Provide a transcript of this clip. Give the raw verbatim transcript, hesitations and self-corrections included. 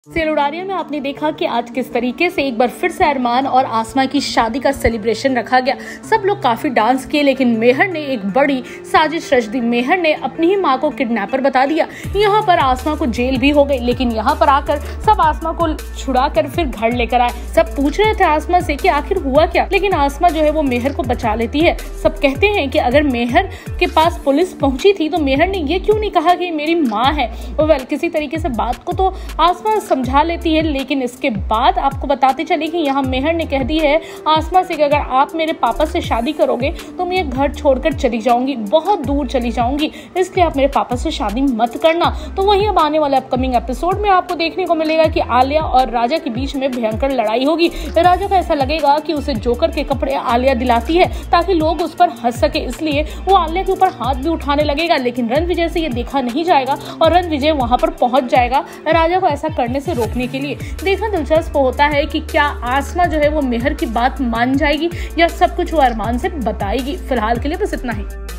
सेलुडारिया में आपने देखा कि आज किस तरीके से एक बार फिर से अरमान और आसमा की शादी का सेलिब्रेशन रखा गया। सब लोग काफी डांस किए, लेकिन मेहर ने एक बड़ी साजिश रच दी। मेहर ने अपनी ही माँ को किडनैपर बता दिया। यहाँ पर आसमा को जेल भी हो गई, लेकिन यहाँ पर आकर सब आसमा को छुड़ा कर फिर घर लेकर आए। सब पूछ रहे थे आसमा से कि आखिर हुआ क्या, लेकिन आसमा जो है वो मेहर को बचा लेती है। सब कहते हैं कि अगर मेहर के पास पुलिस पहुंची थी तो मेहर ने ये क्यों नहीं कहा कि मेरी माँ है। वेल, किसी तरीके से बात को तो आसमा समझा लेती है, लेकिन इसके बाद आपको बताते चले कि यहाँ मेहर ने कह दी है आसमा से कि अगर आप मेरे पापा से शादी करोगे तो मैं घर छोड़कर चली जाऊंगी, बहुत दूर चली जाऊंगी, इसलिए आप मेरे पापा से शादी मत करना। तो वहीं अब आने वाले अपकमिंग एपिसोड में आपको देखने को मिलेगा कि आलिया और राजा के बीच में भयंकर लड़ाई होगी। राजा को ऐसा लगेगा कि उसे जोकर के कपड़े आलिया दिलाती है ताकि लोग उस पर हंस सके, इसलिए वो आलिया के ऊपर हाथ भी उठाने लगेगा। लेकिन रणविजय से ये देखा नहीं जाएगा और रणविजय वहां पर पहुंच जाएगा राजा को ऐसा करने से रोकने के लिए। देखना दिलचस्प होता है कि क्या आसमा जो है वो मेहर की बात मान जाएगी या सब कुछ वो अरमान से बताएगी। फिलहाल के लिए बस इतना ही।